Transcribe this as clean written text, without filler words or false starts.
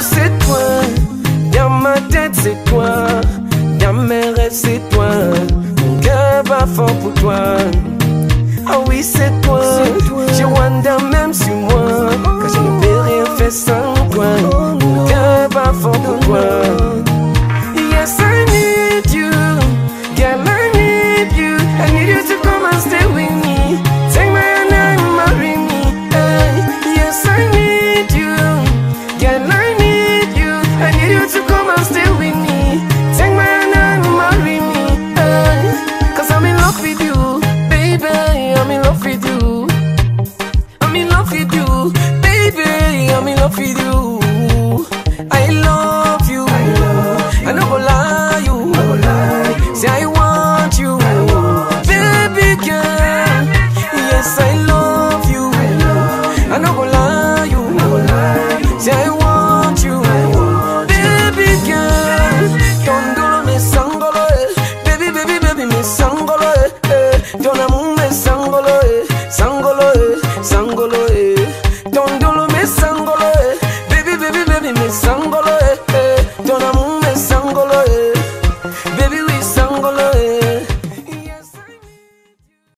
c'est toi. Dans ma tête c'est toi. Dans mes rêves c'est toi. Mon cœur bat fort pour toi. Ah oui c'est toi. Je wonder même sur moi. Car je ne peux rien faire sans toi. Mon cœur bat fort pour toi.